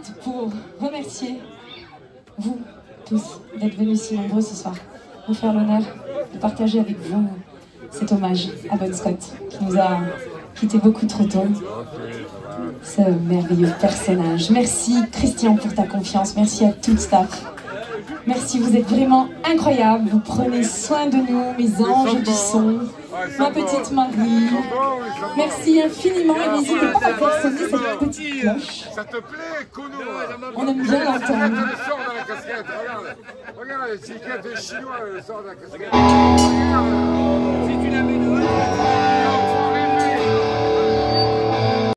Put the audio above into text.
profite pour remercier vous tous d'être venus si nombreux ce soir, nous faire l'honneur de partager avec vous cet hommage à Bon Scott qui nous a quitté beaucoup trop tôt. Ce merveilleux personnage. Merci Christian pour ta confiance, merci à tout le staff. Merci, vous êtes vraiment incroyables, vous prenez soin de nous, mes anges du son, ma petite Marie. Merci infiniment et n'hésitez pas à faire sonner cette petite cloche. Ça te plaît, Kono? On aime bien l'entendre. Sors de la casquette, regarde. Regarde, les étiquettes chinois sortent de la casquette. Regarde.